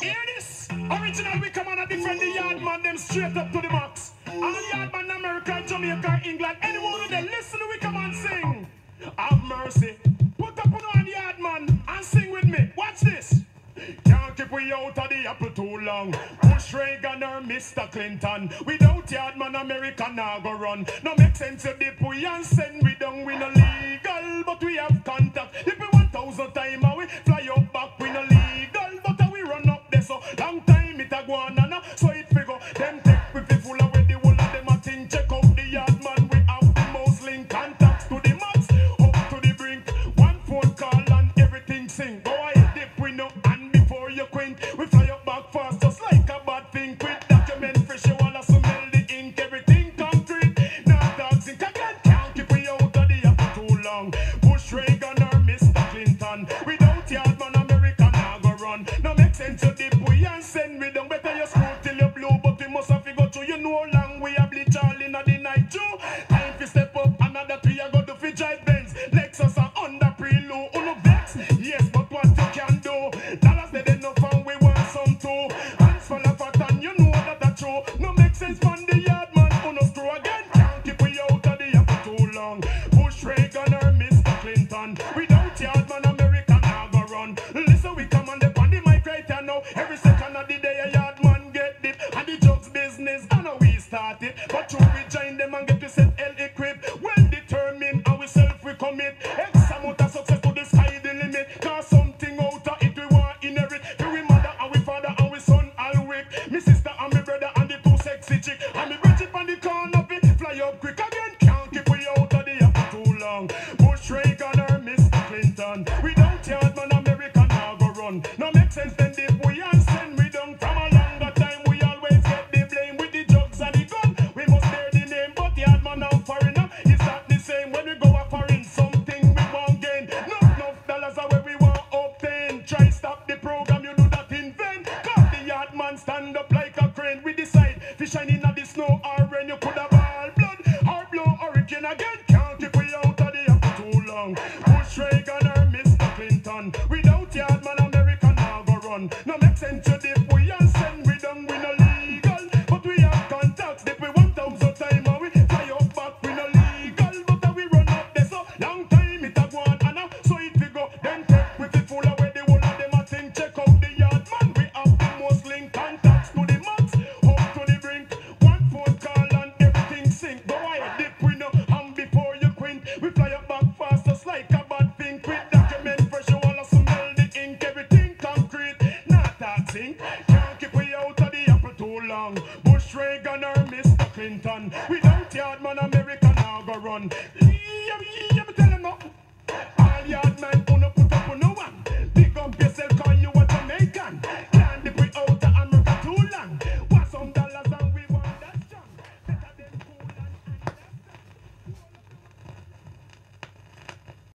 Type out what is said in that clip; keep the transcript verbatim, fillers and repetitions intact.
Hear this? Original, we come on a different the yard man, them straight up to the max. All yard man, America, Jamaica, England, anyone of them, listen to we come and sing. Have mercy. Put up on yard man and sing with me. Watch this. Can't keep we out of the apple too long. Bush Reagan or Mister Clinton. Without yard man, America now go run. No make sense to dip we and send we down. We no legal, but we have contact. If we one thousand times we fly up back, we no legal, but we run up there so long time it a go on and so it figure. Them take we fi full away the whole of them a thing. Check out the yard man, we have the most link contacts to the max, up to the brink. One phone call and everything sing. Go ahead dip we know. You quint, we fly up back fast just like a bad thing. Quit document fresh, you wanna smell the ink, everything concrete. Not dogs ink again, can't keep we out of the apple too long. Bush Reagan or Mister Clinton. Without yard man, America now go run. No make sense to dip we and send we down. Better you screw till you blue, but we must have to go through. You know how long we have bleach all in the night too. Time to step up, another three I go to fi drive Benz. Lexus are under pre-low, uno vex. Yes, but what you can do? Dollars they don't know from we want some too. Hands full of fat and you know that that's true. No make sense from the yard man, uno screw again. Can't keep we out of the apple too long. Bush Reagan or Mister Clinton. Without yard man, America now go run. Listen, we come on the on the mic right here now. Every second of the day a yard man get dip. And the drugs business, I know we started. But through we join them and get to set L equipped. Well determined and we self we commit. X amount of success to the sky the limit. Cause something out of it we want inherit. We mother and we father and we son all week. Me sister and me brother and the two sexy chick. And me bridge it on the corner of it. Fly up quick again. Can't keep we out of the apple too long. Bush Reagan or Mister Clinton. Without yard man, America now go run. No make sense then dip we and send we down. From a longer time we always get the blame. With the drugs and the gun we must bear the name. But yard man now foreigner is not the same. When we go a foreign something we won't gain. No enough dollars are where we want obtain. Try stop the program, you do that in vain. Cause the yard man stand up like a crane. We decide fish shining in the snow or rain. You could have all blood or blow hurricane again. Can't keep we out of the apple too long. Bush Reagan or Mister Clinton. Without yard man, America now go run. No make sense to dip we and send we down. We no legal, but we have contacts. Dip we one thousand times and we fly up back. We no legal, but we run up there so long time it a go on and uh, so it we go. Then take we fi full away the whole of them a thing. Check out the yard man, we have the most link contacts to the max, up to the brink. One phone call and everything sync. Go ahead dip we know, and before you quint, we fly up back fast just like a bad thing. Quit document fresh, you wanna smell the ink, everything concrete. Not taxing, can't keep we out of the apple too long. Bush Reagan or Mister Clinton. We